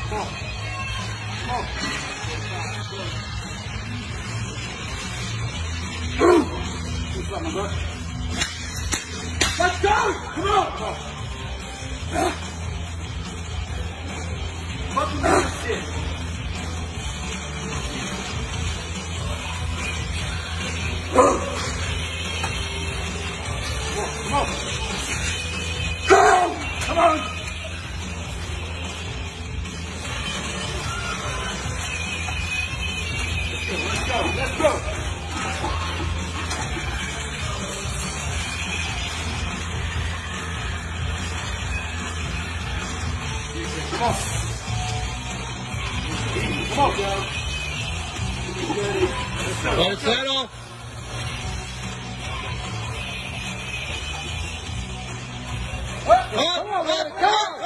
Let's go! Come on! Fucking good shit. Come on! Come on! Let's go! Let's go! Come on. Come on, girl. Let it settle. Come on, man. Come on.